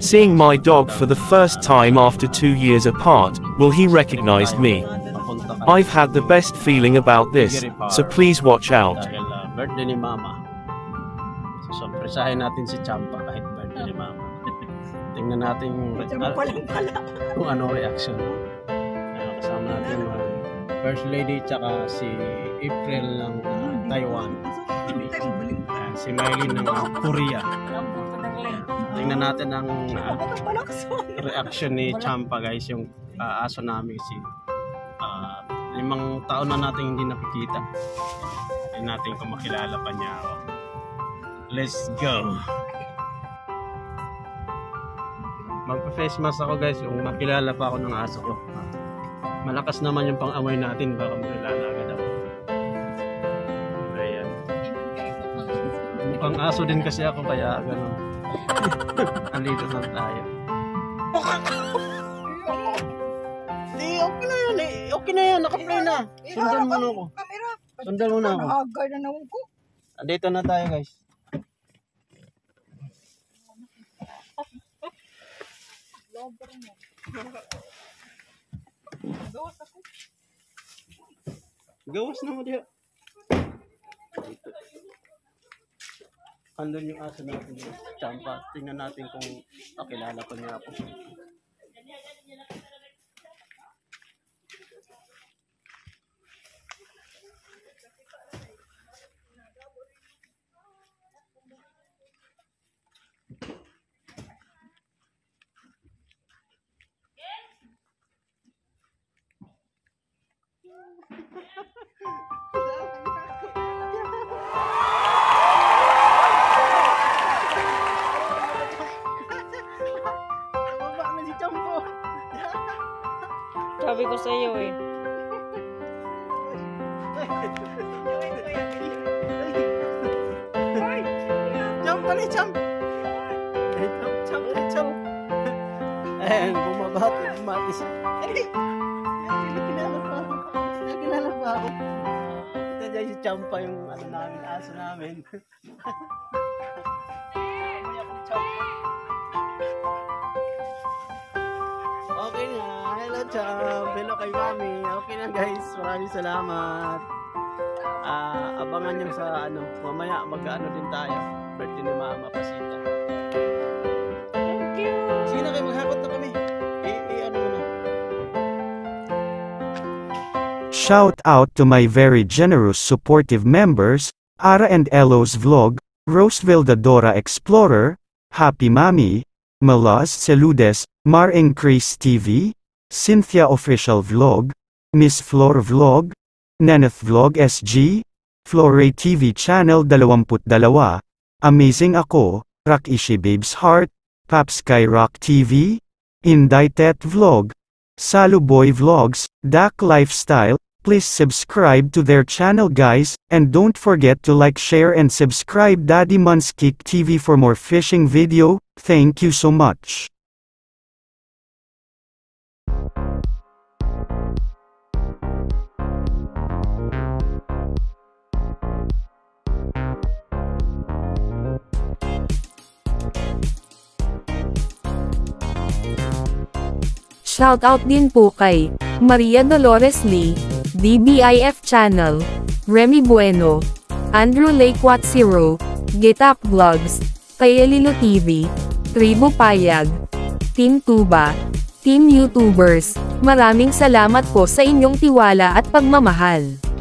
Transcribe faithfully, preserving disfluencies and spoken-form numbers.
Seeing my dog for the first time after two years apart, will he recognize me? I've had the best feeling about this, so please watch out. Dahil uh, birthday ni Mama. So, sorpresahin natin si Champa kahit birthday ni Mama. Tingnan natin kung ano reaction. Uh, kasama natin yung uh, First Lady tsaka si April ng uh, Taiwan. Uh, si Miley ng uh, Korea. Tingnan natin ang uh, reaction ni Champa, guys, yung uh, aso namin si uh, limang taon na natin hindi nakikita. Hindi natin kung makilala pa niya ako. Let's go! Magpa-face mask ako, guys, kung makilala pa ako ng aso ko. Malakas naman yung pang-amoy natin, baka makilala agad ako. Ayan. Mukhang aso din kasi ako, kaya gano'n. Andito na tayo. Di, okay na yan eh. Okay na yan, naka-play na. Sundan mo na ako. Sundan mo na ako. Andito na tayo, guys. Gawas na mo diya. Andun yung aso natin, Champa. Tingnan natin kung pakilala pa niya ako. Sabi ko sa iyo eh. Jump ka ni, jump! Jump, jump, jump! Ayan, bumabati, bumati siya. Ay! Nakilala pa ako. Nakilala pa ako. Ito dyan si Champa, yung ano namin, aso namin. Ay, ako Champa. Okay na. Hello, Champ. Hello kay Mami. Okay na, guys. Maraming salamat. Uh, abangan nyo sa ano, mamaya mag-ano din tayo. Birthday ni Mama Pasita. Thank you. Sige na kayo, maghakot na kami. I-ano mo na. Shout out to my very generous supportive members, Ara and Elo's Vlog, Roseville the Dora Explorer, Happy Mami, Malas Saludes, Maring Chris T V, Cynthia Official Vlog, Miss Flor Vlog, Neneth Vlog S G, Flore T V Channel twenty-two, Amazing Ako, Rakishi Babes Heart, Papsky Rock T V, Inday Tet Vlog, Saluboy Vlogs, Dak Lifestyle. Please subscribe to their channel, guys, and don't forget to like, share and subscribe Daddy Munskik T V for more fishing video. Thank you so much. Shoutout din po kay Maria Dolores Lee, D B I F Channel, Remy Bueno, Andrew Lake Zero, Getap Vlogs, kay Elilo T V, Tribo Payag, Team Tuba, Team YouTubers. Maraming salamat po sa inyong tiwala at pagmamahal.